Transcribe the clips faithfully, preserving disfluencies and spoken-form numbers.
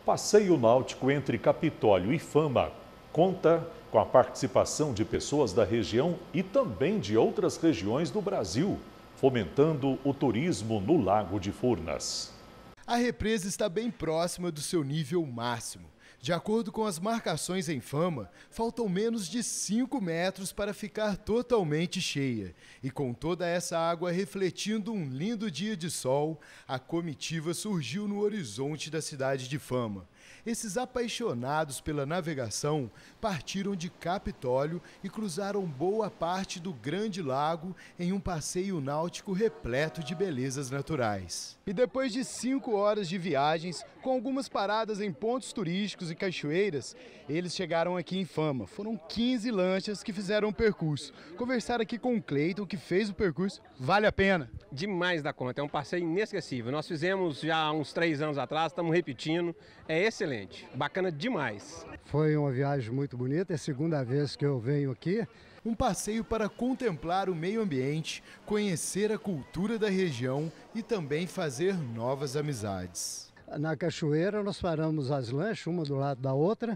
Passeio náutico entre Capitólio e Fama conta com a participação de pessoas da região e também de outras regiões do Brasil, fomentando o turismo no Lago de Furnas. A represa está bem próxima do seu nível máximo. De acordo com as marcações em Fama, faltam menos de cinco metros para ficar totalmente cheia. E com toda essa água refletindo um lindo dia de sol, a comitiva surgiu no horizonte da cidade de Fama. Esses apaixonados pela navegação partiram de Capitólio e cruzaram boa parte do Grande Lago em um passeio náutico repleto de belezas naturais. E depois de cinco horas de viagens, com algumas paradas em pontos turísticos e cachoeiras, eles chegaram aqui em Fama. Foram quinze lanchas que fizeram o percurso. Conversar aqui com o Cleiton, que fez o percurso. Vale a pena? Demais da conta, é um passeio inesquecível. Nós fizemos já há uns três anos atrás, estamos repetindo. É excelente, bacana demais. Foi uma viagem muito bonita, é a segunda vez que eu venho aqui. Um passeio para contemplar o meio ambiente, conhecer a cultura da região e também fazer novas amizades. Na cachoeira nós paramos as lanchas, uma do lado da outra,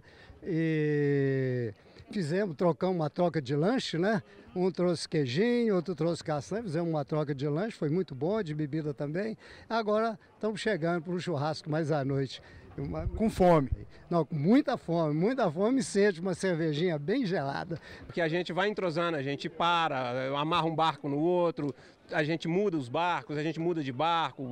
e fizemos, trocamos uma troca de lanche, né? Um trouxe queijinho, outro trouxe castanha, fizemos uma troca de lanche, foi muito bom, de bebida também. Agora estamos chegando para um churrasco mais à noite. Uma... Com fome? Não, com muita fome, muita fome e sede, uma cervejinha bem gelada. Porque a gente vai entrosando, a gente para, amarra um barco no outro, a gente muda os barcos, a gente muda de barco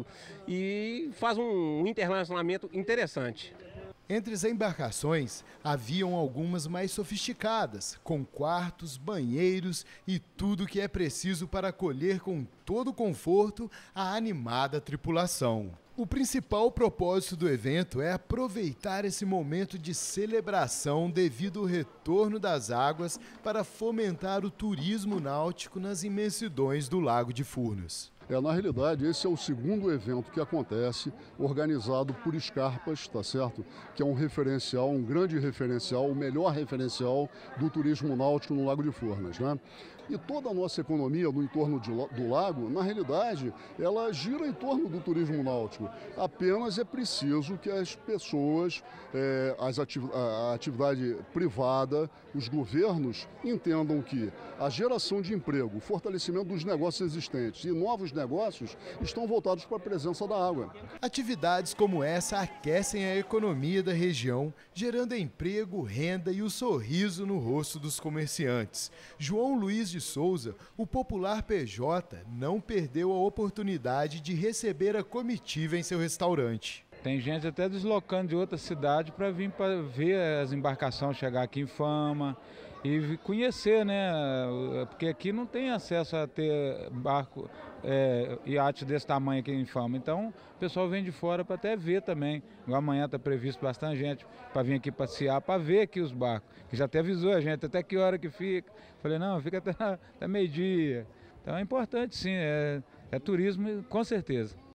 e faz um interrelacionamento interessante. Entre as embarcações, haviam algumas mais sofisticadas, com quartos, banheiros e tudo o que é preciso para acolher com todo conforto a animada tripulação. O principal propósito do evento é aproveitar esse momento de celebração devido ao retorno das águas para fomentar o turismo náutico nas imensidões do Lago de Furnas. É, na realidade, esse é o segundo evento que acontece, organizado por Scarpas, tá certo? Que é um referencial, um grande referencial, o melhor referencial do turismo náutico no Lago de Furnas, né? E toda a nossa economia no entorno de, do lago, na realidade, ela gira em torno do turismo náutico. Apenas é preciso que as pessoas, é, as ativi a atividade privada, os governos entendam que a geração de emprego, o fortalecimento dos negócios existentes e novos negócios estão voltados para a presença da água. Atividades como essa aquecem a economia da região, gerando emprego, renda e o sorriso no rosto dos comerciantes. João Luiz de Souza, o popular P J, não perdeu a oportunidade de receber a comitiva em seu restaurante. Tem gente até deslocando de outra cidade para vir para ver as embarcações chegar aqui em Fama e conhecer, né? Porque aqui não tem acesso a ter barco, é, iate desse tamanho aqui em Fama. Então o pessoal vem de fora para até ver também. Amanhã está previsto bastante gente para vir aqui passear, para ver aqui os barcos. Que já até avisou a gente até que hora que fica. Falei, não, fica até, até meio-dia. Então é importante sim, é, é turismo com certeza.